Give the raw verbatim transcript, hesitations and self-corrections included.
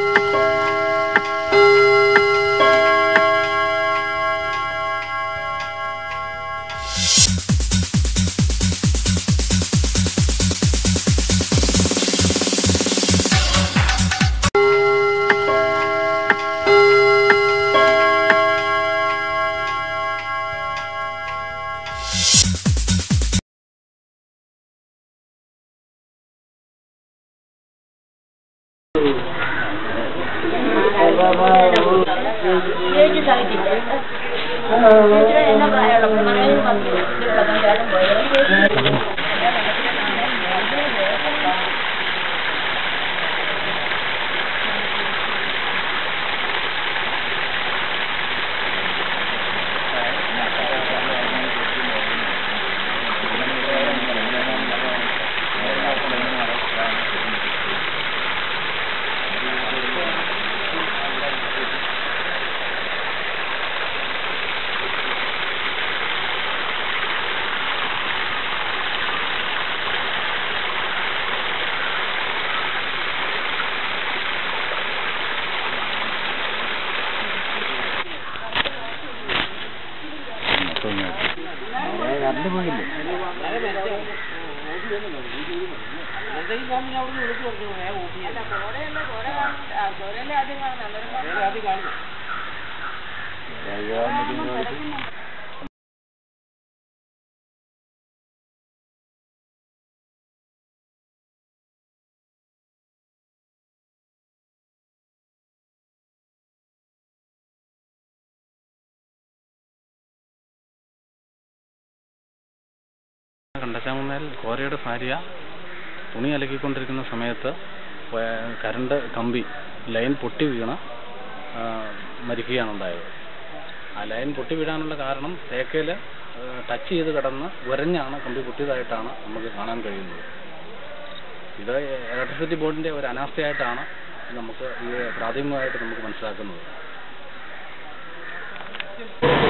കണ്ടച്ചാമുന്നേൽ കോരയുടെ ഭാര്യ തുണി അലക്കിക്കൊണ്ടിരിക്കുന്ന സമയത്ത് കറണ്ട് കമ്പി ലൈൻ പൊട്ടി വീണ് മരിക്കുകയാണ് ഉണ്ടായത്. ആ ലൈൻ പൊട്ടി വീഴാനുള്ള കാരണം തേക്കയിൽ ടച്ച് ചെയ്ത് കിടന്ന് ഉരഞ്ഞാണ് കമ്പി പൊട്ടിയതായിട്ടാണ് നമുക്ക് കാണാൻ കഴിയുന്നത്. ഇത് ഇലക്ട്രിസിറ്റി ബോർഡിൻ്റെ ഒരു അനാസ്ഥയായിട്ടാണ് നമുക്ക് ഈ പ്രാഥമികമായിട്ട് നമുക്ക് മനസ്സിലാക്കുന്നത്.